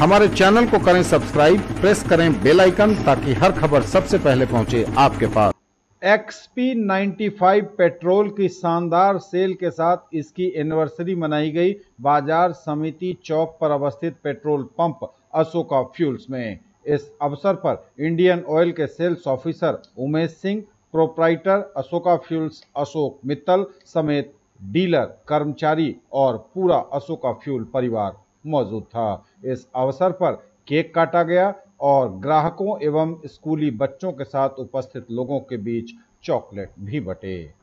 हमारे चैनल को करें सब्सक्राइब, प्रेस करें बेल आइकन ताकि हर खबर सबसे पहले पहुंचे आपके पास। XP 95 पेट्रोल की शानदार सेल के साथ इसकी एनिवर्सरी मनाई गई बाजार समिति चौक पर अवस्थित पेट्रोल पंप अशोका फ्यूल्स में। इस अवसर पर इंडियन ऑयल के sales officer Umesh Singh, proprietor Ashoka fuels Ashok Mittal समेत डीलर, कर्मचारी और पूरा अशोका फ्यूल परिवार मौजूद था। इस अवसर पर केक काटा गया और ग्राहकों एवं स्कूली बच्चों के साथ उपस्थित लोगों के बीच चॉकलेट भी बंटे।